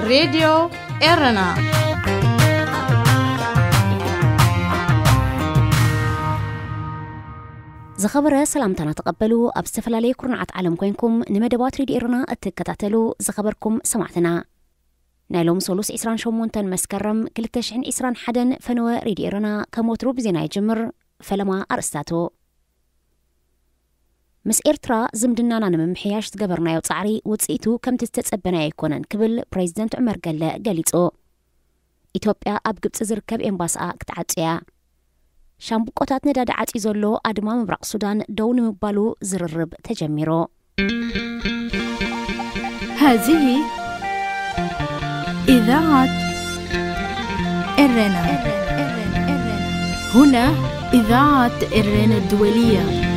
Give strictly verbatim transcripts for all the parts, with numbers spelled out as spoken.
Radio Erena. زخبر سلامتنا تقبلوا أبستفلالي كرنعات عالم كوينكم نمدبات راديو إيرنا اتكتاتلو زخبركم سمعتنا نايلوم سولوس إسران شومونتن مسكرم كلتشعن إسران حدن فنوى راديو إيرنا كموترو بزينا يجمر فلما أرستاتو مس إرترا زمدنانا نممحياش تقبرنا يوتصعري وتصيتو كم تستتسبنا يكونن كبل بريزيدنت عمر قال قاليتو إثيوبيا أبقب تزركب إنباسا كتعطيا شامبوكوتات نداد عطي زولو أدما مبرق سودان دون مبالو زررب تجميرو هذه إذاعة إرنا. هنا إذاعة إرنا الدولية.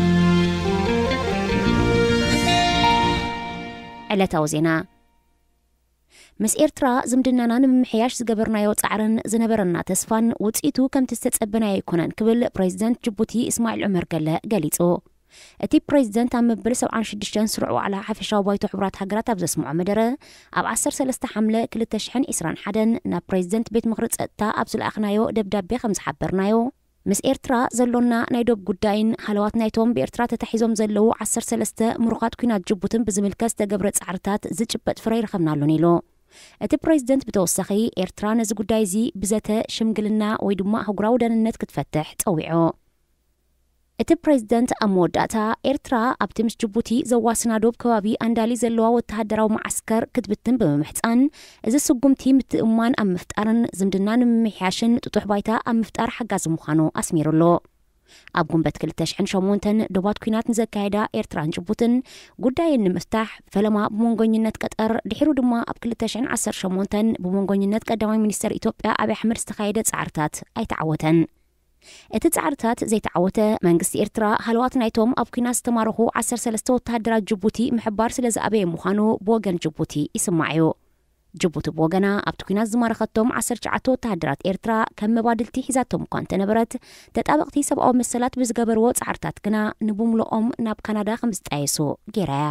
علتا وزينا مس إرترا زمدنانا نمحياش زقبرنا يوتصعرن زنبرنا تسفان وتصيتو كم تستتسبنا يكونن كبل بريزيدنت جبوتي اسماعيل عمر قال قاليتو اتي بريزيدنت عم مبل سبعان شدشتان سرعو على حفشاو بايتو حبرات حقرات ابز اسمعو مدره اب عصر سلسته حمله كل تشحن إسران حدن نا بريزيدنت بيت مخرج صدتا ابز الاخنايو دبدابي خمس حبرنايو مس إرترا زلونا نايدوب قداين حلوات نايتوم بإرترا تتحيزوم زلو عصر سلسته مرقات كينات جبوتن بزملكاس تقبرت عرتات زجبت فرير خمنالو نيلو እቲ ፕሬዝደንት ብተወሳኺ ኤርትራ ነዚ ጉዳይ እዚ ብዘተ ሽምግልና ወይ ድማ ህጉራዊ ደህንነት ክትፈትሕ ፀዊዑ እቲ ፕሬዝደንት ኣብ መወዳእታ ኤርትራ ኣብቲ ምስ ጅቡቲ ዘዋስና ዶብ ከባቢ ኣንዳሊ ዘለዋ ወተሃደራዊ ማዓስከር ክትብትን ብምምሕፃን እዚ ስጉምቲ ምትእማን ኣብ ምፍጣርን ዝምድና ንምምሕያሽን ጥጡሕ ባይታ ኣብ ምፍጣር ሓጋዚ ምዃኑ ኣስሚሩሎ ኣብ ጉንበት ክልተ ሽሕን ሸሞንተን ዶባት ኩናት ንዘካየዳ ኤርትራን ጅቡትን ጉዳይ ንምፍታሕ ፈለማ ብመንጎኝነት ቀጠር ድሒሩ ድማ ኣብ ክልተ ሽሕን ዓሰርተ ሸሞንተን ብመንጎኝነት ቀዳማይ ሚኒስተር ኢትዮጵያ ኣብይ ኣሕመድ ዝተኻየደ ጻዕርታት ኣይተዓወተን እቲ ጻዕርታት ዘይተዓወተ መንግስቲ ኤርትራ ሃልዋት ናይቶም ኣብ ኩናት ዝተማረኹ ዓሰርተ ሰለስተ ወተሃደራት ጅቡቲ ምሕባር ስለ ዝኣበየ ምዃኑ ብወገን ጅቡቲ ይስማዕ እዩ ጅቡቲ ብወገና ኣብቲ ኩናት ዝማረኸቶም ዓሰርተ ትሽዓተ ወተሃደራት ኤርትራ ከም መባድልቲ ሒዛቶም እኳ እንተነበረት ተጣበቕቲ ሰብኣዊ መሰላት ብዝገበርዎ ጻዕርታት ግና ንብምልኦም ናብ ካናዳ ከም ዝጣየሱ ጌራያ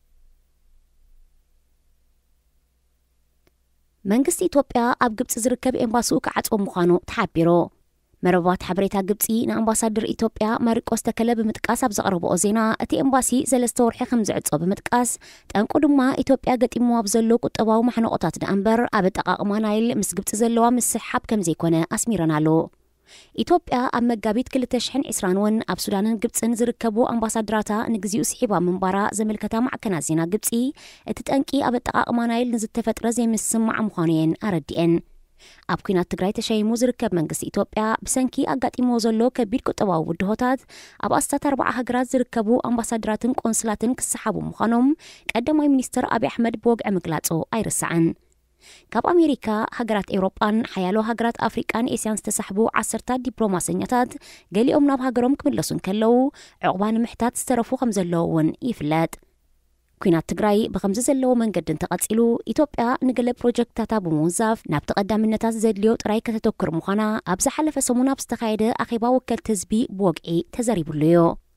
መንግስቲ ኢትዮጵያ ኣብ ግብፂ ዝርከብ ኤምባሲኡ ክዓጽዎ ምዃኑ ተሓቢሩ መረባት ሓበሬታ ግብፂ ንኣምባሳደር ኢትዮጵያ ማሪቆስ ተከለ ብምጥቃስ ኣብ ዘቕረብኦ ዜና እቲ ኤምባሲ ሰለስተ ወርሒ ከም ዝዕጾ ብምጥቃስ ጠንቁ ድማ ኢትዮጵያ ገጢምዋ ብዘሎ ቁጠባዊ ማሕነቆታት ደኣንበር ኣብ ኣጠቓቕማ ናይል ምስ ግብፂ ዘለዋ ምስሓብ ከም ዘይኮነ ኣስሚረናሉ ኢትዮጵያ ኣብ መጋቢት ክልተ ሽሕን ዒስራን እውን ኣብ ሱዳንን ግብፅን ዝርከቡ ኣምባሳደራታ ንግዚኡ ስሒባ ምንባራ ዘመልከታ ማዕከናት ዜና ግብፂ እቲ ጠንቂ ኣብ ኣጠቓቕማ ናይል ንዝተፈጥረ ዘይምስማዕ ምዃኑ የን ኣረዲአን ኣብ ኩናት ትግራይ ተሸይሙ ዝርከብ መንግስቲ ኢትዮጵያ ብሰንኪ ኣጋጢሞ ዘሎ ከቢድ ቁጠባዊ ውድሆታት ኣብ ኣስታት ኣርባዓ ሃገራት ዝርከቡ ኣምባሳደራትን ቆንስላትን ክሰሓቡ ምዃኖም ቀዳማይ ሚኒስተር ኣብይ ኣሕመድ ብወግዒ ምግላጹ ኣይርስዓን ካብ ኣሜሪካ ሃገራት ኤውሮጳን ሓያሎ ሃገራት ኣፍሪቃን ኤስያን ዝተሳሕቡ ዓሰርታት ዲፕሎማሰኛታት ገሊኦም ናብ ሃገሮም ክምለሱ እንከለዉ ዕቑባ ንምሕታት ዝተረፉ ከም ዘለዉ እውን ይፍለጥ ኩናት ትግራይ ብኸምዚ ዘለዎ መንገድን ተቐጺሉ ኢትዮጵያ ንገለ ፕሮጀክታታ ብምውዛፍ ናብ ተቐዳምነታት ዘድልዮ ጥራይ ከተተኩር ምዃና ኣብ ዝሓለፈ ሰሙን ኣብ ዝተኻየደ ኣኼባ ወከልቲ ህዝቢ ብወግዒ ተዘሪቡሉ እዩ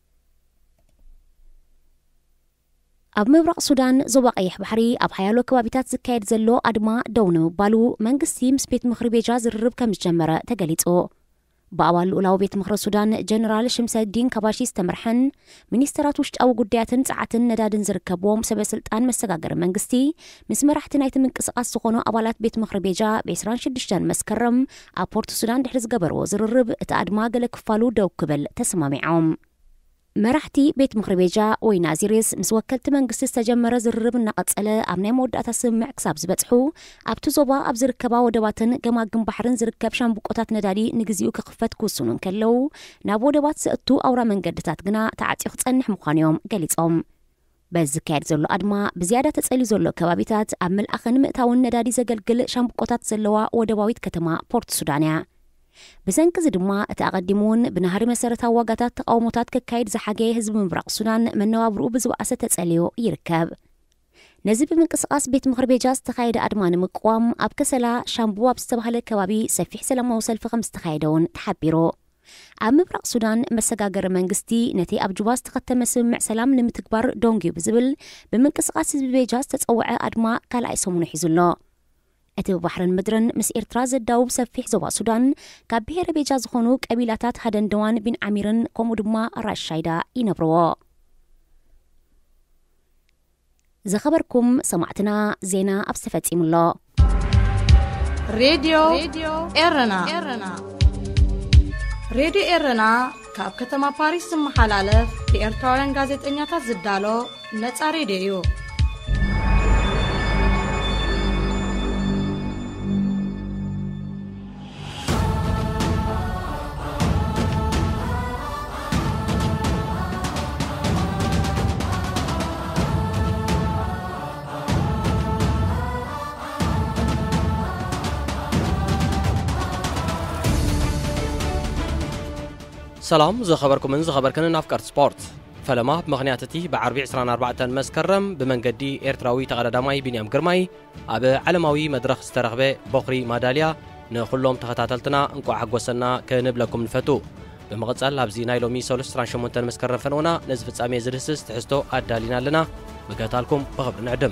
ኣብ ምብራቕ ሱዳን ዞባ ቀይሕ ባሕሪ ኣብ ሓያሎ ከባቢታት ዝካየድ ዘሎ ኣድማ ደው ንምባሉ መንግስቲ ምስ ቤት ምክሪ ቤጃ ዝርርብ ከም ዝጀመረ ተገሊጹ በአባል ኡላው ቤት ምክሪ ሱዳን ጀነራል ሽምሰዲን ካባሺ ዝተመርሐን ሚኒስተራት ውሽጣዊ ጉዳያትን ጻዓትን ነዳድን ዝርከብዎም ሰበስልጣን መሰጋገር መንግስቲ ምስ መራሕቲ ናይቲ ምንቅስቓስ ዝኾኑ ኣባላት ቤት ምክሪ ቤጃ ብ ሽዱሽተ መስከረም ኣብ ፖርት ሱዳን ድሕሪ ዝገበርዎ ዝርርብ እቲ ኣድማ ገለ ክፋሉ ደው ክብል ተሰማሚዖም መራሕቲ ቤት ምክሪ ቤጃ ወይ ናዚሬስ ምስ ወከልቲ መንግስቲ ዝተጀመረ ዝርርብ እናቐጸለ ኣብ ናይ መወዳእታ ስምምዕ ክሳብ ዝበጽሑ ኣብቲ ዞባ ኣብ ዝርከባ ወደባትን ገማግም ባሕርን ዝርከብ ሻምብቆታት ነዳዲ ንግዚኡ ክኽፈት ክውስኑ እንከለዉ ናብ ወደባት ዝእቱ ኣውራ መንገድታት ግና ተዓጽዩ ክጸንሕ ምዃኑ እዮም ገሊጾም በዚ ዝካየድ ዘሎ ኣድማ ብዝያዳ ተጸልዩ ዘሎ ከባቢታት ኣብ መልኣኽን ምእታውን ነዳዲ ዘገልግል ሻምብቆታት ዘለዋ ወደባዊት ከተማ ፖርት ሱዳን እያ ብሰንኪ እዚ ድማ እቲ ኣቐዲሙን ብናሃሪ መሰረታዊ ዋጋታት ተቃውሞታት ከካይድ ዝሓገየ ህዝቢ ምብራቕ ሱዳን መነባብርኡ ብዝበኣሰ ተጸልዩ ይርከብ ነዚ ብምንቅስቓስ ቤት ምክሪ ቤጃ ዝተኻየደ ኣድማ ንምቅዋም ኣብ ከሰላ ሻምቡ ኣብ ዝተባህለ ከባቢ ሰፊሕ ሰላማዊ ሰልፊ ከም ዝተኻየደውን ተሓቢሩ ኣብ ምብራቕ ሱዳን መሰጋገር መንግስቲ ነቲ ኣብ ጁባ ዝተኸተመ ስምምዕ ሰላም ንምትግባር ዶንጊ ብዝብል ብምንቅስቓስ ህዝቢ ቤጃ ዝተጸውዐ ኣድማ ካልኣይ ሰሙኑ ሒዙሎ እቲ ባሕርን ምድርን ምስ ኤርትራ ዘዳውብ ሰፊሕ ዞባ ሱዳን ካብ ብሄረ ቤጃ ዝኾኑ ቀቢላታት ሃደንደዋን ቢን ዓሚርን ከምኡ ድማ ራሻይዳ ይነብርዎ ዝኸበርኩም ሰማዕትና ዜና ኣብ ዝተፈጺሙሎ Radio Erena Radio Erena ካብ ከተማ ፓሪስ ዝመሓላለፍ ብኤርትራውያን ጋዜጠኛታት ዝዳሎ ነፃ ሬድዮ እዩ سلام زخبركم من زخبركن نافكار سبورت فلما بمغنياتتي بعربي عشرين أربعة مسكرم بمنقدي إيرتراوي تغرداماي بنيام قرماي أبا علماوي مدرخ استرغبة بخري ماداليا نخلهم تختاتلتنا انكو حقوسنا كنبلكم الفتو بمغتصال لابزي نايلومي سولس ترانشمونتن مسكرم فنونا نزفت سامي زرسس تحستو أدالينا لنا بقاتالكم بغبر نعدم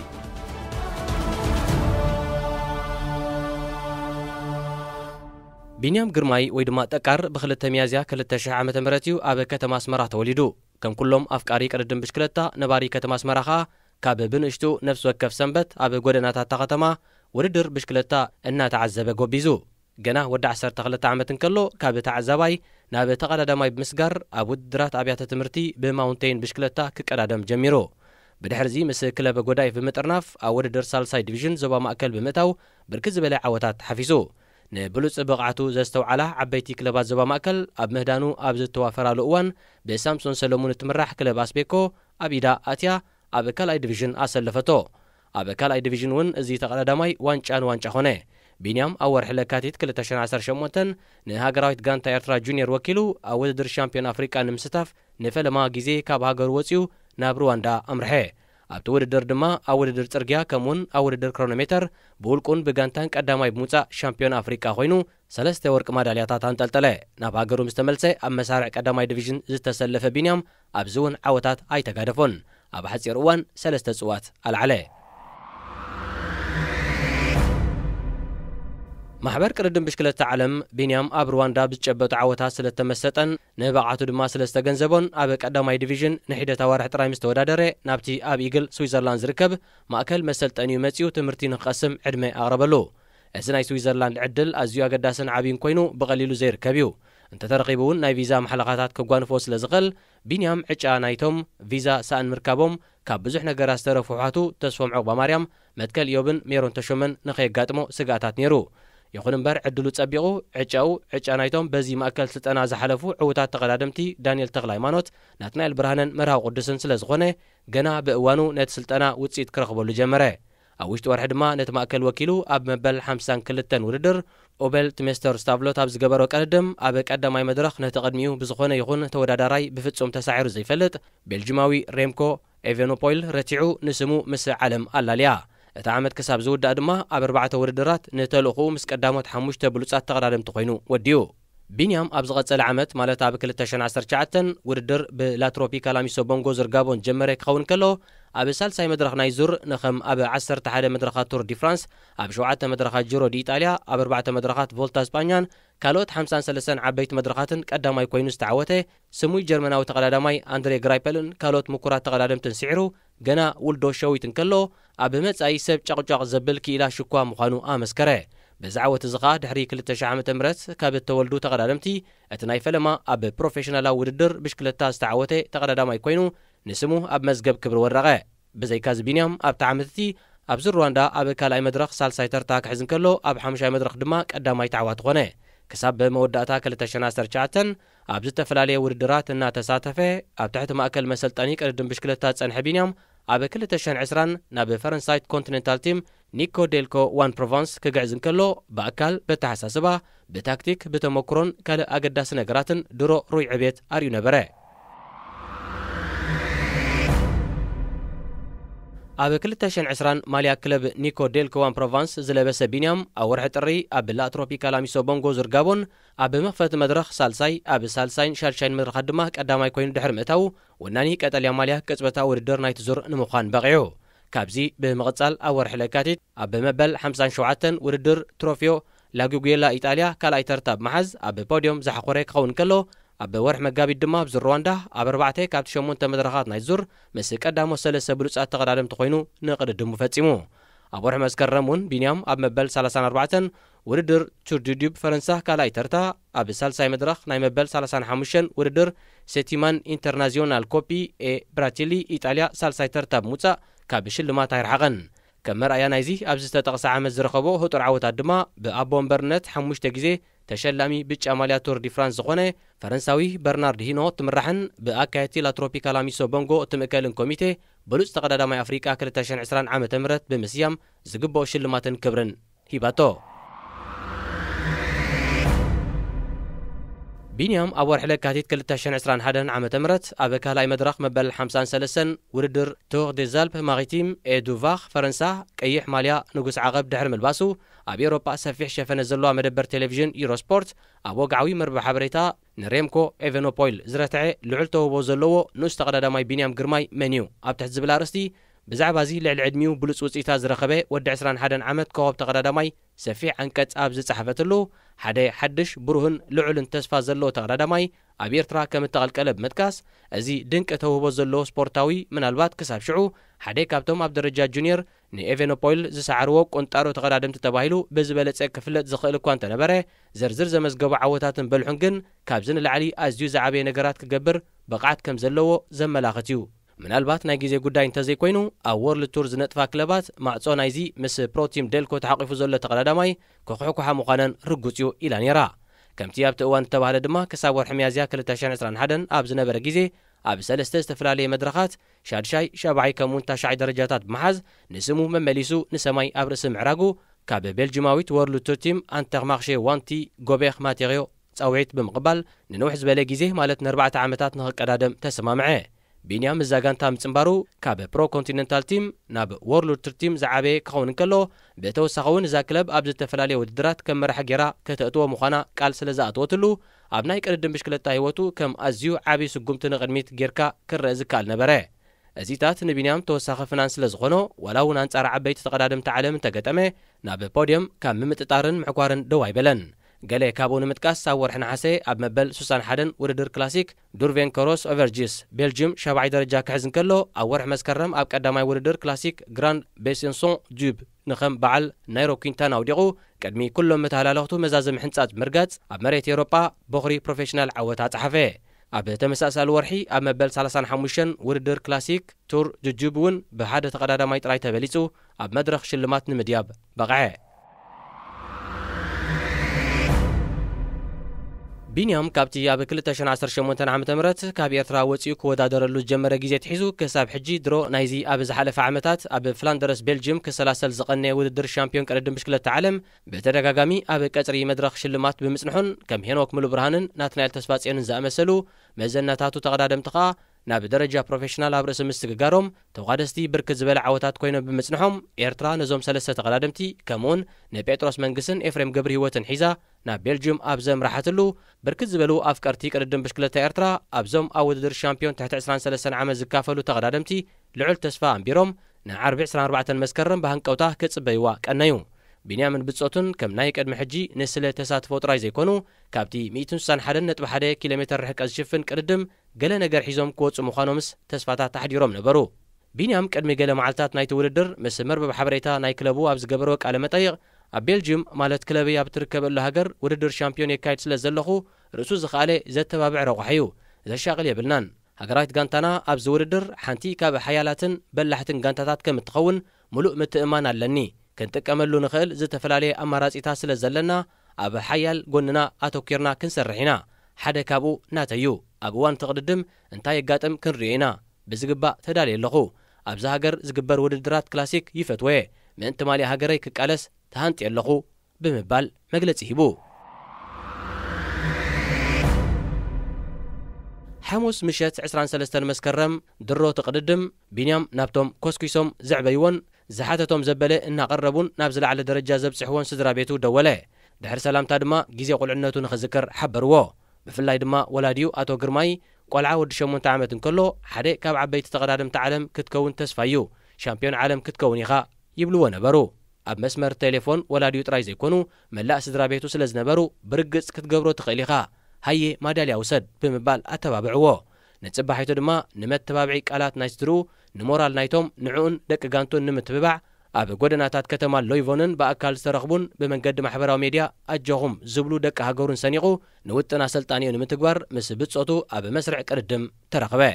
بنيام قرماي ويدما تكار بخلت ميازيا كلتا شح عامة مراتيو أبا كتما سمرا توليدو كم كلهم أفكاري كردن بشكلتا نباري كتما سمراخا كاب بنشتو نفس وكف سنبت أبا قودناتا تغتما وردر بشكلتا إنا تعزب قوبيزو جنا ودع سر تغلتا عامة كلو كاب تعزباي نابا تغلا دماي بمسقر أبو درات أبيات تمرتي بماونتين بشكلتا ككرادم جميرو بدحرزي مس كلاب قوداي بمترناف أو وردر سالساي ديفيجن زبا مأكل بمتاو بركز بلا عواتات حفيزو نبلوص بقعتو زستوعلا عبيتي كلبات زبا ماكل اب مهدانو اب زتوافرالو اوان بسامسون سلمون تمرح كلب اسبيكو ابيدا اتيا اب كالاي ديفيجن اسلفتو اب كالاي ديفيجن ون ازي تقلداماي وانچان وانچا هونه بينيام اور حلكاتيت كلتاشن عشر شمونتن نهاغراويت غانتا ايرترا جونيور وكيلو اودر شامبيون افريكا نمستاف نفلما غيزي كاب هاغر وصيو ناب رواندا امرحه أبت ودر دما أودر ترجع كمون أودر كرونومتر بولكون بجانتان قدامي بموسى شامبيون أفريقيا خوينو ثلاثة ورق ميداليات تنتلتله نباغرو مستملسه أما مسارع قدامي ديفيجن زتسلف بينيام أبزون عوتات أي تقادفون أب حسير وان ثلاثة صوات العلي محبر كردن بشكلة عالم بينيام أب رواندا بتشبت عوتها سلسة مسطن نبعاتو دما سلسة جنزبون أب قدامي ديفيجن نحيدة توارح تراي مستودادري نابتي أب إيجل سويسرلاند زركب مأكل مسلت أنيو متيو تمرتين قسم عدمي أغربلو أزناي سويسرلاند عدل أزيو قداسن عابين كوينو بغليلو زير كبيو انت ترقيبون ناي فيزا محلقاتات كوغوان فوس لزغل بينيام عجا نايتوم فيزا سان مركابوم كاب بزح نقراس ترفوحاتو تسفوم عقبا مريم متكل يوبن ميرون تشومن نخي قاتمو سقاتات نيرو يخون مبار عدلو تصبيقو عجاو عجانايتوم بزي ماكل سلطنا زحلفو عوتات تقلادمتي دانيال تغلايمانوت ناتنايل برهانن مرهاو قدسن سلازغونه جنا بأوانو نت سلطنا وتسيت كرخبولو جمره اوشت واحد ما نت ماكل وكيلو اب مبل خمسين كلتن وردر اوبل تمستر ستافلوت اب زغبرو قدم اب قدماي مدرخ نتقدميو بزخونه يخون توداداراي بفصوم تساعير زيفلط بلجماوي ريمكو ايفينوبويل رتيعو نسمو مس عالم اللاليا اتعامد كساب زود ادما اب اربعه وردرات نتلخو مس قدامات خمسة بلوصات تقدادم تخوينو وديو بينيام اب زغصل عامت مالت اب ألفين وعشرة وردر بلاتروبيكال اميسو بونغو زرغابون جمرك خون كلو اب سالساي مدرخ نايزور نخم اب عشرة تحد مدرخات تور دي فرانس اب شوعه مدرخات جيرو دي ايطاليا اب اربعه مدرخات فولتا اسبانيان كالوت خمسة وخمسين عبيت مدرخاتن قداماي كوينوس تعوته سموي جرمناو تقلادماي اندري غرايبلن كالوت مكورات تقلادم تنسعرو جنا ولدو شويتن كلو اب مصاي سب چقچق زبل كيلا شكوا مخانو امسكره بزعوه زغا دحري كلتا شعامه تمرت كاب تولدو تقلادمتي اتناي فلما اب بروفيشنال ودر بشكلتا استعوته تقلادماي كوينو نسمو اب مزغب كبر ورقه بزي كاز بينيام اب تعامتي اب زر رواندا اب كالاي مدرخ سالسايتر تاك حزن كلو اب حمشاي مدرخ دما قداماي تعوات غونه كساب بموداتا ألفين وعشرة اب زتفلاليه وردرات ان تساتفه اب تحت ماكل مسلطاني قدم بشكلتا صنح بينيام اب ألفين وعشرة ناب فرنسايت كونتيننتال تيم نيكو ديلكو وان بروفانس كغعزن كلو باكل بتحساسبه بتاكتيك بتمكرون كال اقداس نغراتن درو روي عبيت اريو نبره اب ألفين وعشرة ماليا كلب نيكو ديلكو وان بروفانس زلبس بينيام او ورح طري اب لا تروبيكال اميسو بونغو زرغابون اب مخفت مدرخ سالساي اب سالساين شالشاين مدرخ دما قداماي كوين دحر متاو وناني قتاليا ماليا قصبتا وردر نايت زور نمخان بقيو ካብዚ ብምቕጻል ኣብ ወርሒ ለካቲት ኣብ መበል ሓምሳን ሸውዓተን ውድድር ትሮፊዮ ላጉጉላ ኢጣልያ ካልኣይ ተርታ ብመሓዝ ኣብ ፖድዮም ዘሓቆረ ክኸውን ከሎ ኣብ ወርሒ መጋቢት ድማ ኣብ ሩዋንዳ ኣብ ኣርባዕተ ካብቲ ሸሞንተ መድረኻት ናይ ዙር ምስ ቀዳሞት ሰለስተ ብሉጻት ተቐዳደምቲ ኮይኑ ንቕድድሙ ፈጺሙ ኣብ ወርሒ መስከረም እውን ቢንያም ኣብ መበል ሰላሳን ኣርባዕተን ውድድር ቱር ዱ ዱብ ፈረንሳ ካልኣይ ተርታ ኣብ ሳልሳይ መድረኽ ናይ መበል ሰላሳን ሓሙሽተን ውድድር ሴቲማን ኢንተርናዚዮናል ኮፒ ኤ ብራቲሊ ኢጣልያ ሳልሳይ ተርታ ብምውፃእ ካብ ሽልማት ኣይረሓቐን ከም መርኣያ ናይዚ ኣብዚ ዝተጠቕሰ ዓመት ዝረኸቦ ህጡር ዓወታት ድማ ብኣቦ ወንበርነት ሓሙሽተ ግዜ ተሸላሚ ብጫ ማልያ ቱር ዲ ፍራንስ ዝኾነ ፈረንሳዊ በርናርድ ሂኖ ትምራሕን ብኣካየቲ ላትሮፒካላ ሚሶ ቦንጎ ትምእከልን ኮሚቴ ብሉጽ ተቐዳዳማይ ኣፍሪቃ ክልተ ሽሕን ዕስራን ዓመተ ምህረት ብምስያም ዝግብኦ ሽልማትን ክብርን ሂባቶ ቢንያም ኣብ ወርሒ ለካቲት ክልተ ሽሕን ዕስራን ሓደን ዓመተ ምህረት ኣብ ካልኣይ መድረኽ መበል ሓምሳን ሰለስተን ውድድር ቱር ዴዝ አልፕ ማሪቲም ኤ ዱ ቫር ፈረንሳ ቀይሕ ማልያ ንጉስ ዓቐብ ድሕሪ ምልባሱ ኣብ ኤውሮጳ ሰፊሕ ሸፈነ ዘለዋ መደበር ቴሌቪዥን ዩሮስፖርት ኣብ ወግዓዊ መርበብ ሓበሬታ ንሬምኮ ኤቨኖፖይል ዝረትዐ ልዑል ተውህቦ ዘለዎ ንኡስ ተቐዳዳማይ ቢንያም ግርማይ መን እዩ ኣብ ትሕቲ ዝብል ኣርእስቲ ብዛዕባ እዚ ልዕሊ ዕድሚኡ ብሉፅ ውፅኢታት ዝረኸበ ወዲ ዕስራን ሓደን ዓመት ኮኸብ ተቐዳዳማይ ሰፊሕ አንቀጽ ኣብ ዝጸሓፈትሉ ሓደ ሓድሽ ብሩህን ልዑልን ተስፋ ዘለዎ ተቐዳዳማይ ኣብ ኤርትራ ከም እተቐልቀለ ብምጥቃስ እዚ ድንቂ ተውህቦ ዘለዎ ስፖርታዊ ምናልባት ክሳብ ሽዑ ሓደ ካብቶም ኣብ ደረጃ ጁኒየር ንኤቨኖፖይል ዝሰዓርዎ ቆንጣሮ ተቐዳደምቲ ተባሂሉ ብዝበለጸ ክፍለጥ ዝኽእል እኳ እንተነበረ ዝርዝር ዘመዝገቡ ዓወታትን በልሑን ግን ካብዚ ንላዕሊ ኣዝዩ ዝዓበየ ነገራት ክገብር ብቕዓት ከም ዘለዎ ዘመላኽት እዩ ምናልባት ናይ ግዜ ጉዳይ እንተዘይኮይኑ ኣብ ወርልድ ቱር ዝነጥፋ ክለባት ማዕጾ ናይዚ ምስ ፕሮቲም ዴልኮ ተሓቂፉ ዘሎ ተቐዳዳማይ ክኩሕኩሓ ምዃነን ርጉጽ እዩ ኢላ ነይራ ከምቲ ኣብቲ እዋን ዝተባህለ ድማ ክሳብ ወርሒ ሚያዝያ ክልተ ሽሕን ዕስራን ሓደን ኣብ ዝነበረ ግዜ ኣብ ሰለስተ ዝተፈላለየ መድረኻት ሻድሻይ ሻብዓይ ከምውን ታሽዓይ ደረጃታት ብምሓዝ ንስሙ መመሊሱ ንሰማይ ኣብ ርእሲ ምዕራጉ ካብ ቤልጅማዊት ወርልድ ቱር ቲም አንተርማርሼ ዋንቲ ጎቤኽ ማቴሪዮ ጻውዒት ብምቕባል ንንውሕ ዝበለ ግዜ ማለት ንኣርባዕተ ዓመታት ንኽቀዳደም ተሰማምዐ ቢንያም ምዛጋንታ ምጽምባሩ ካብ ፕሮ ኮንቲኔንታል ቲም ናብ ወርልድ ቱር ቲም ዝዓበየ ክኸውን እንከሎ ብተወሳኺ እውን እዛ ክለብ ኣብ ዝተፈላለየ ውድድራት ከም መራሒ ጌራ ከተእትዎ ምዃና ቃል ስለ ዝኣትወትሉ ኣብ ናይ ቅድድም ብሽክለታ ህይወቱ ከም ኣዝዩ ዓብዪ ስጉምቲ ንቕድሚት ጌርካ ክርአ ዝከኣል ነበረ እዚታት ንቢንያም ተወሳኺ ፍናን ስለ ዝኾኖ ዋላ እውን አንጻር ዓበይቲ ተቐዳደምቲ ዓለም እንተገጠመ ናብ ፖድዮም ካብ ምምጥጣርን ምዕኳርን ደው ኣይበለን ገለ ካብኡ ንምጥቃስ ኣብ ወርሒ ነሓሰ ኣብ መበል ስሳን ሓደን ውድድር ክላሲክ ዱርቬን ኮሮስ ኦቨርጂስ ቤልጅየም ሻብዓይ ደረጃ ክሕዝ እንከሎ ኣብ ወርሒ መስከረም ኣብ ቀዳማይ ውድድር ክላሲክ ግራንድ ቤሴንሶን ዱብ ንኸም በዓል ናይሮ ኩንታን ኣውዲቑ ቅድሚ ኩሎም መተሃላለኽቱ መዛዘም ሕንጻጽ ምርጋጽ ኣብ መሬት ኤውሮጳ በኽሪ ፕሮፌሽናል ዓወታ ጸሓፈ ኣብ ተመሳሳሊ ወርሒ ኣብ መበል ሰላሳን ሓሙሽተን ውድድር ክላሲክ ቱር ጁጁብ እውን ብሓደ ተቐዳዳማይ ጥራይ ተበሊጹ ኣብ መድረኽ ሽልማት ንምድያብ በቕዐ ቢንያም ካብቲ ኣብ ክልተ ሽሕን ዓሰርተ ሸሞንተ ዓመተ ምህረት ካብ ኤርትራ ወፂኡ ክወዳደረሉ ዝጀመረ ግዜ ትሒዙ ክሳብ ሕጂ ድሮ ናይዚ ኣብ ዝሓለፈ ዓመታት ኣብ ፍላንደረስ ቤልጅየም ክሰላሰል ዝቐነየ ውድድር ሻምፒዮን ቅድድም ብሽክለታ ዓለም ብተደጋጋሚ ኣብ ቀጽሪ መድረኽ ሽልማት ብምጽንሑን ከም ሄኖክ ሙሉ ብርሃንን ናትናኤል ተስፋጽዮንን ዝኣመሰሉ መዘናታቱ ተቐዳደምቲ ኸኣ ናብ ደረጃ ፕሮፌሽናል ኣብ ርእሲ ምስትግጋሮም ተጓደስቲ ብርክት ዝበለ ዓወታት ኮይኖም ብምጽንሖም ኤርትራ ነዞም ሰለስተ ተቐዳደምቲ ከምኡውን ንጴጥሮስ መንግስን ኤፍሬም ገብሪ ህይወትን ሒዛ ናብ ቤልጅየም ኣብ ዘምራሓትሉ ብርክት ዝበሉ ኣፍቀርቲ ቅድድም ብሽክለታ ኤርትራ ኣብዞም ኣብ ውድድር ሻምፒዮን ትሕቲ ዕስራን ሰለስተ ዓመት ዝካፈሉ ተቐዳደምቲ ልዑል ተስፋ ኣንቢሮም ንዓርቢ ዕስራን ኣርባዕተ መስከረም ብሃንቀውታ ክጽበይዋ ቀነዩ ቢንያምን ብጾቱን ከም ናይ ቅድሚ ሕጂ ንስለ ተሳትፎ ጥራይ ዘይኮኑ ካብቲ ሚእቲ ስሳን ሓደ ነጥቢ ሓደ ኪሎ ሜትር ርሕቀት ዝሽፍን ቅድድም ገለ ነገር ሒዞም ክወፁ ምዃኖምስ ተስፋታት ተሓዲሮም ነበሩ ቢንያም ቅድሚ ገለ መዓልትታት ናይቲ ውድድር ምስ መርበብ ሓበሬታ ናይ ክለቡ ኣብ ዝገበሮ ቃለ መጠይቕ ኣብ ቤልጅየም ማለት ክለበይ ኣብ ትርከበሉ ሃገር ውድድር ሻምፒዮን የካይድ ስለ ዘለኹ ርእሱ ዝኸኣለ ዘተባብዕ ረቑሕ እዩ ዘሻቕል የብልናን ሃገራዊት ጋንታና ኣብዚ ውድድር ሓንቲ ካብ ሓያላትን በላሕትን ጋንታታት ከም እትኸውን ሙሉእ ምትእማን ኣለኒ ክንጥቀመሉ ንኽእል ዝተፈላለየ ኣማራጺታት ስለ ዘለና ኣብ ሓያል ጎንና ኣተኪርና ክንሰርሕ ኢና ሓደ ካብኡ ናተዩ ኣብ እዋን ትቕድድም እንታይ የጋጥም ክንሪኦ ኢና ብዝግባእ ተዳልየ ኣለኹ ኣብዚ ሃገር ዝግበር ውድድራት ክላሲክ ይፈትወየ ምእንቲ ማልያ ሃገረይ ክቃለስ ተሃንጢ ኣለኹ ብምባል መግለጺ ሂቡ ሓሙስ ምሸት ዕስራን ሰለስተ መስከረም ድሮ ትቕድድም ቢንያም ናብቶም ኮስኪሶም ዘዕበይዎን ዝሓተቶም ዘበለ እናቐረቡን ናብ ዝለዓለ ደረጃ ዘብጽሕዎን ስድራ ቤቱ ደወለ ድሕሪ ሰላምታ ድማ ግዜ ቁልዕነቱ ንኽዝክር ሓበርዎ ብፍላይ ድማ ወላዲዩ ኣቶ ግርማይ ቆልዓ ወዲ ሸሞንተ ዓመት እንከሎ ሓደ ካብ ዓበይቲ ተቐዳደምቲ ዓለም ክትከውን ተስፋ እዩ ሻምፒዮን ዓለም ክትከውን ኢኻ ይብልዎ ነበሩ ኣብ መስመር ቴሌፎን ወላዲዩ ጥራይ ዘይኮኑ መላእ ስድራ ቤቱ ስለ ዝነበሩ ብርግጽ ክትገብሮ ትኽእል ኢኻ ሃየ ማዳልያ ውሰድ ብምባል ኣተባብዕዎ ንጽባሒቱ ድማ ንመተባብዒ ቃላት ናይ ስድሩ ንሞራል ናይቶም ንዕኡን ደቂ ጋንቱን ንምትብባዕ ኣብ ጎደናታት ከተማ ሎይቮንን በኣካል ዝተረኽቡን ብመንገዲ ማሕበራዊ ሜድያ ኣጀኹም ዝብሉ ደቂ ሃገሩን ሰኒቑ ንውጥን ኣሰልጣኒኡ ንምትግባር ምስ ብጾቱ ኣብ መስርዕ ቅድድም ተረኸበ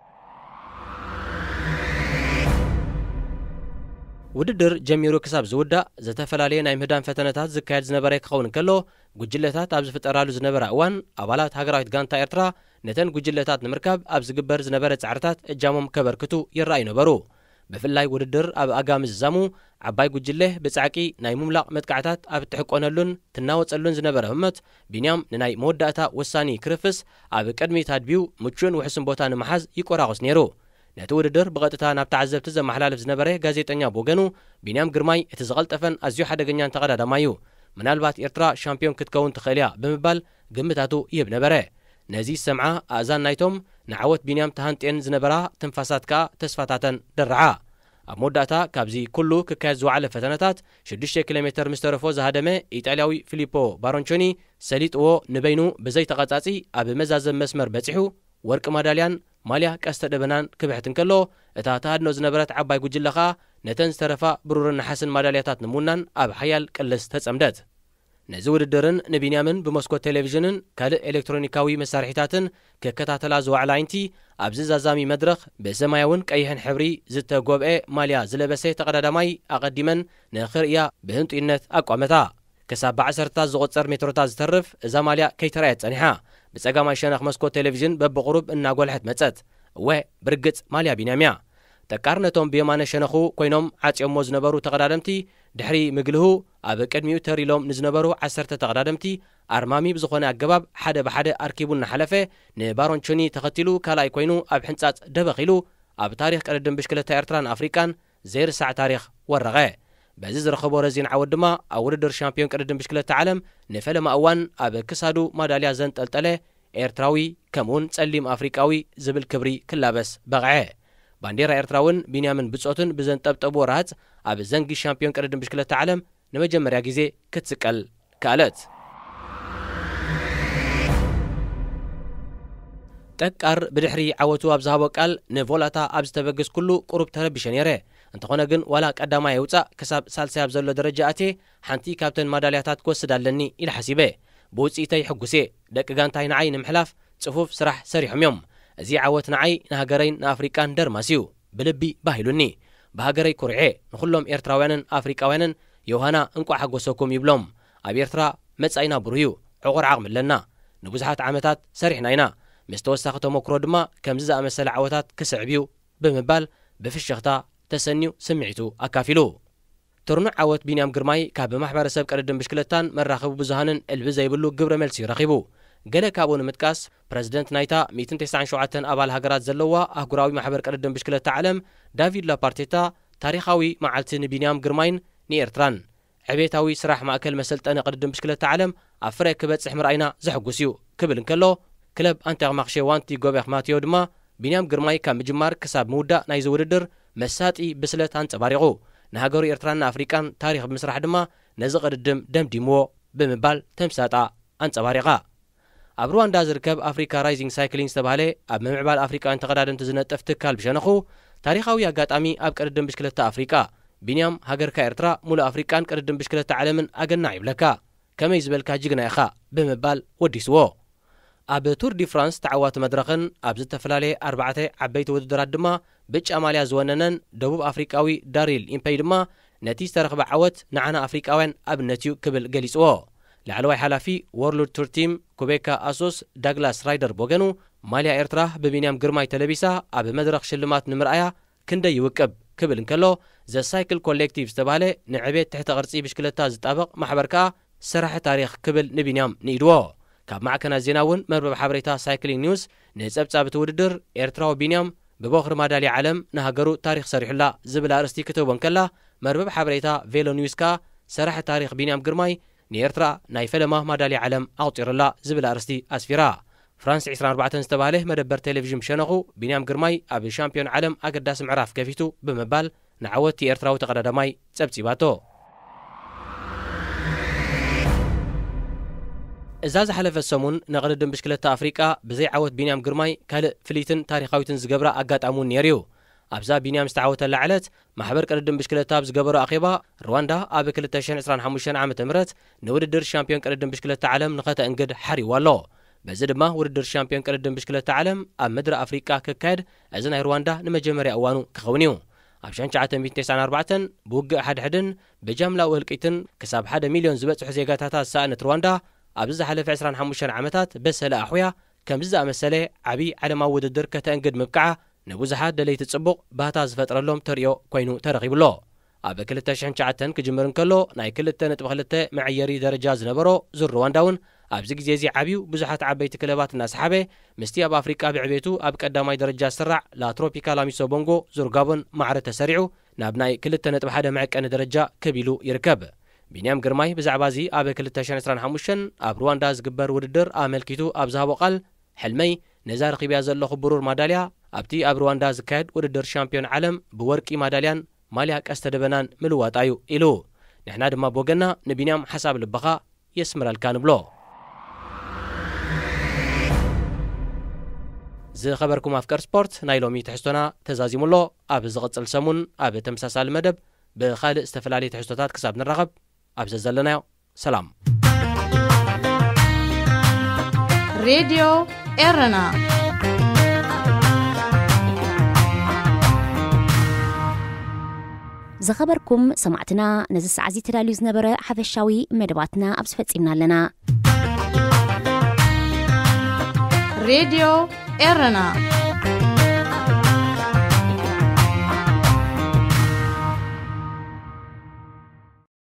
ውድድር ጀሚሩ ክሳብ ዝውዳእ ዘተፈላለየ ናይ ምህዳን ፈተነታት ዝካየድ ዝነበረ ክኸውን ከሎ ጉጅለታት ኣብ ዝፍጠራሉ ዝነበረ እዋን ኣባላት ሃገራዊት ጋንታ ኤርትራ ነተን ጉጅለታት ንምርካብ ኣብ ዝግበር ዝነበረ ጻዕርታት እጃሞም ከበርክቱ ይረኣዩ ነበሩ ብፍላይ ውድድር ኣብ ኣጋሚ ዝዛሙ ዓባይ ጉጅለ ብጻዕቂ ናይ ምምላቕ መጥቃዕታት ኣብ ትሕቆነሉን ትናወጸሉን ዝነበረ ህመት ቢንያም ንናይ መወዳእታ ወሳኒ ክርፍስ ኣብ ቅድሚት ኣድቢው ምቹን ውሕስን ቦታ ንምሓዝ ይቆራቑስ ነይሩ ነቲ ውድድር ብቐጥታ ናብ ተዓዘብቲ ዘመሓላልፍ ዝነበረ ጋዜጠኛ ብወገኑ ቢንያም ግርማይ እቲ ዝቐልጠፈን ኣዝዩ ሓደገኛን ተቐዳዳማ እዩ ምናልባት ኤርትራ ሻምፒዮን ክትከውን ትኽእል እያ ብምባል ግምታቱ ይህብ ነበረ ነዚ ሰምዓ ኣእዛን ናይቶም ንዓወት ቢንያም ተሃንጤን ዝነበራ ትንፋሳት ከዓ ተስፋታተን ደርዓ ኣብ መወዳእታ ካብዚ ኩሉ ክካየድ ዝወዓለ ፈተነታት ሽዱሽተ ኪሎ ሜትር ምስ ተረፎ ዝሃደመ ኢጣልያዊ ፊሊፖ ባሮንቾኒ ሰሊጥዎ ንበይኑ ብዘይተቐጻጺ ኣብ መዛዘም መስመር በፂሑ ወርቂ ማዳልያን ማልያ ቀስተ ደበናን ክብሕት እንከሎ እታ ተሃድኖ ዝነበረት ዓባይ ጉጅለ ከዓ ነተን ዝተረፋ ብሩርን ናሓስን ማዳልያታት ንምውናን ኣብ ሓያል ቅልስ ተጸምደት ነዚ ውድድርን ንቢንያምን ብመስኮት ቴሌቪዥንን ካልእ ኤሌክትሮኒካዊ መሳርሒታትን ክከታተላ ዝዋዕላ ዓይንቲ ኣብ ዝዛዛሚ መድረኽ ብሰማያውን ቀይሕን ሕብሪ ዝተጎብአ ማልያ ዝለበሰ ተቐዳዳማይ ኣቐዲመን ንኽርእያ ብህንጡይነት ኣቋመታ ክሳብ ብዓሰርታት ዝቝጸር ሜትሮታት ዝተርፍ እዛ ማልያ ከይተረኣየት ጸኒሓ ብጸጋማይ ሸነኽ መስኮት ቴሌቪዥን በብቕሩብ እናጐልሐት መጸት እወ ብርግጽ ማልያ ቢንያም እያ ተቃርነቶም ብየማነ ሸነኹ ኮይኖም ዓጽዮሞ ዝነበሩ ተቐዳደምቲ ድሕሪ ምግልሁ ኣብ ቅድሚኡ ተሪሎም ንዝነበሩ ዓሰርተ ተቐዳደምቲ ኣርማሚ ብዝኾነ ኣገባብ ሓደ ብሓደ ኣርኪቡ እናሓለፈ ንባሮንቾኒ ተኸቲሉ ካልኣይ ኮይኑ ኣብ ሕንጻጽ ደበኺሉ ኣብ ታሪኽ ቅድድም ብሽክለታ ኤርትራን ኣፍሪቃን ዘይርሳዕ ታሪኽ ወረቐ በዚ ዝረኸቦ ረዚን ዓወት ድማ ኣብ ውድድር ሻምፒዮን ቅድድም ብሽክለታ ዓለም ንፈለማ እዋን ኣብ ክሳዱ ማዳልያ ዘንጠልጠለ ኤርትራዊ ከምኡውን ጸሊም ኣፍሪቃዊ ዝብል ክብሪ ክላበስ በቕዐ ባንዴራ ኤርትራውን ቢንያምን ብጾትን ብዘንጠብጠቡ ወራሃጽ ኣብ ዘንጊ ሻምፒዮን ቅድድም ብሽክለታ ዓለም ንመጀመርያ ግዜ ክትስቀል ከኣለት ጠቃር ብድሕሪ ዓወቱ ኣብ ዝሃቦ ቃል ንቮላታ ኣብ ዝተበግስ ኩሉ ቁሩብ ተረቢሸ ነይረ እንተኾነ ግን ዋላ ቀዳማይ የውፃእ ክሳብ ሳልሳይ ኣብ ዘሎ ደረጃ ኣትየ ሓንቲ ካብተን ማዳልያታት ክወስድ ኣለኒ ኢሉ ሓሲበ ብውፅኢተይ ሕጉሴ ደቂ ጋንታይ ንዓይ ንምሕላፍ ጽፉፍ ስራሕ ሰሪሖም እዮም እዚ ዓወት ንዓይ ንሃገረይን ንኣፍሪቃን ደርማስዩ ብልቢ ባሂሉኒ ብሃገረይ ኩርዔ ንኹሎም ኤርትራውያንን ኣፍሪቃውያንን የውሃና እንቋ ሓጐሰኩም ይብሎም ኣብ ኤርትራ መጻኢና ብሩህ እዩ ዕቑር ዓቕሚ ኣለና ንብዙሓት ዓመታት ሰሪሕና ኢና ምስ ተወሳኺ ተመክሮ ድማ ከምዚ ዝኣመሰለ ዓወታት ክስዕብ እዩ ብምባል ብፍሽኽታ ተሰኒዩ ስምዒቱ ኣካፊሉ ትርኑዕ ዓወት ቢንያም ግርማይ ካብ ማሕበረሰብ ቅድድም ብሽክለታን መራኸቢ ብዙሃንን ዕልቢ ዘይብሉ ግብረ መልሲ ረኺቡ ገለ ካብኡ ንምጥቃስ ፕረዚደንት ናይታ መቶ ተስዓን ሸውዓተ ኣባል ሃገራት ዘለዋ ኣህጉራዊ ማሕበር ቅድድም ብሽክለታ ዓለም ዳቪድ ላፓርቴታ ታሪኻዊ መዓልቲ ንቢንያም ግርማይን ንኤርትራን ዕቤታዊ ስራሕ ማእከል መሰልጠኒ ቅድድም ብሽክለታ ዓለም ኣብ ፍረ ክበጽሕ ምርኣይና ዘሕጉስ እዩ ክብል እንከሎ ክለብ ኣንተርማክሼ ዋንቲ ጎበኽ ማቴዮ ድማ ቢንያም ግርማይ ካብ ምጅማር ክሳብ ምውዳእ ናይዚ ውድድር መሳጢ ብስለት አንጸባሪቑ ንሃገሩ ኤርትራና ኣፍሪቃን ታሪኽ ብምስራሕ ድማ ነዚ ቅድድም ደምዲምዎ ብምባል ተምሳጣ አንጸባሪቓ ኣብ ሩዋንዳ ዝርከብ ኣፍሪካ ራይዚንግ ሳይክሊንግ ዝተባሃለ ኣብ ምምዕባል ኣፍሪካውያን ተቐዳደምቲ ዝነጥፍ ትካል ብሸነኹ ታሪኻዊ ኣጋጣሚ ኣብ ቅድድም ብሽክለታ ኣፍሪቃ ቢንያም ሃገርካ ኤርትራ ሙሉእ ኣፍሪቃን ቅድድም ብሽክለታ ዓለምን ኣገና ይብለካ ከመይ ዝበልካ ጅግና ኢኻ ብምባል ወዲስዎ ኣብ ቱር ዲ ፍራንስ ተዓዋቲ መድረኽን ኣብ ዝተፈላለየ ኣርባዕተ ዓበይቲ ውድድራት ድማ ብጫ ማልያ ዝወነነን ደቡብ ኣፍሪቃዊ ዳሪል ኢምፔይ ድማ ነቲ ዝተረኽበ ዓወት ንዓና ኣፍሪቃውያን ኣብነት እዩ ክብል ገሊጽዎ ላዕለዋይ ሓላፊ ወርልድ ቱር ቲም ኩቤካ ኣሶስ ዳግላስ ራይደር ቦገኑ ማልያ ኤርትራ ብቢንያም ግርማይ ተለቢሳ ኣብ መድረኽ ሽልማት ንምርኣያ ክንደይ ይውቅብ ክብል እንከሎ ዘ ሳይክል ኮሌክቲቭ ዝተባሃለ ንዕቤት ትሕተ ቅርጺ ብሽክለታ ዝጣበቕ ማሕበር ከዓ ስራሕ ታሪኽ ክብል ንቢንያም ንኢድዎ ካብ ማዕከናት ዜና እውን መርበብ ሓበሬታ ሳይክሊንግ ኒውስ ንጸብጻብቲ ውድድር ኤርትራዊ ቢንያም ብበኽሪ ማዳልያ ዓለም ንሃገሩ ታሪኽ ሰሪሑላ ዝብል ኣርእስቲ ክትህቦን ከላ መርበብ ሓበሬታ ቬሎ ኒውስ ከዓ ስራሕ ታሪኽ ቢንያም ግርማይ ንኤርትራ ናይ ፈለማ ማዳልያ ዓለም ኣውጢሩላ ዝብል ኣርእስቲ ኣስፊራ ፍራንስ عشرين أربعة ዝተባሃለ መደበር ቴሌቪዥን ሸነኹ ቢንያም ግርማይ ኣብ ሻምፒዮን ዓለም ኣገዳሲ ምዕራፍ ገፊቱ ብምባል ንዓወት ኤርትራዊ ተቀዳዳማይ ጸብጺባቶ እዛ ዝሓለፈ ሰሙን ነቕድድም ብሽክለታ ኣፍሪቃ ብዘይ ዓወት ቢንያም ግርማይ ካልእ ፍሊትን ታሪኻዊትን ዝገብራ ኣጋጣሙን ነይሩ ኣብዛ ቢንያም ዝተዓወተላ ዕለት ማሕበር ቅድድም ብሽክለታ ብዝገበሮ ኣኼባ ሩዋንዳ ኣብ ክልተ ሽሕ ዕስራን ሓሙሽተ ዓመተ ምህረት ንውድድር ሻምፒዮን ቅድድም ብሽክለታ ዓለም ንኸተእንግድ ሓሪዋ ኣሎ በዚ ድማ ውድድር ሻምፒዮን ቅድድም ብሽክለታ ዓለም ኣብ ምድሪ ኣፍሪቃ ክካየድ እዚ ናይ ሩዋንዳ ንመጀመርያ እዋኑ ክኸውን እዩ ኣብ ሽሕን ትሽዓተ ሚእትን ትስዓን ኣርባዕተን ብውግእ ሓድሕድን ብጃምላዊ እልቂትን ክሳብ ሓደ ሚልዮን ዝበፅሑ ዜጋታታ ዝሰኣነት ሩዋንዳ ኣብዚ ዝሓለፈ ዕስራን ሓሙሽተ ዓመታት በሰለ ኣሕያ ከምዚ ዝኣመሰለ ዓብዪ ዓለማዊ ውድድር ከተእንግድ ምብቃዓ ንብዙሓት ደለይቲ ጽቡቕ ባህታ ዝፈጥረሎም ተርእዮ ኮይኑ ተረኺብሎ ኣብ ክልተ ሽሕን ትሽዓተን ክጅምር እንከሎ ናይ ክልተ ነጥቢ ክልተ መዐየሪ ደረጃ ዝነበሮ ዙር ሩዋንዳ እውን ኣብዚ ግዜ እዚ ዓብዩ ብዙሓት ዓበይቲ ክለባት እናሰሓበ ምስቲ ኣብ ኣፍሪቃ ብዕቤቱ ኣብ ቀዳማይ ደረጃ ዝስራዕ ላትሮፒካል ኣሚሶ ቦንጎ ዙር ጋቦን ማዕረ ተሰሪዑ ናብ ናይ ክልተ ነጥቢ ሓደ መዐቀኒ ደረጃ ከቢሉ ይርከብ ቢንያም ግርማይ ብዛዕባ እዚ ኣብ ክልተ ሽሕ ዕስራን ሓሙሽተ ኣብ ሩዋንዳ ዝግበር ውድድር ኣመልኪቱ ኣብ ዝሃቦ ቃል ሕልመይ ነዛ ረኺብያ ዘለኹ ብሩር ማዳልያ ኣብቲ ኣብ ሩዋንዳ ዝካየድ ውድድር ሻምፒዮን ዓለም ብወርቂ ማዳልያን ማልያ ቀስተ ደበናን ምልዋጣዩ ኢሉ ንሕና ድማ ብወገና ንቢንያም ሓሳብ ልበኻ የስምረልካ ንብሎ ዝኸበርኩም ኣፍቀር ስፖርት ናይ ሎሚ ትሕዝቶና ተዛዚሙሎ ኣብ ዝቕፅል ሰሙን ኣብ ተመሳሳሊ መደብ ብኻልእ ዝተፈላለዩ ትሕዝቶታት ክሳብ ንራኸብ ኣብዚ ዘለናዮ ሰላም Radio Erena زخبركم سمعتنا نزس عزي تداليو زنبرة حفشاوي مدباتنا أبسفتينا لنا Radio Erena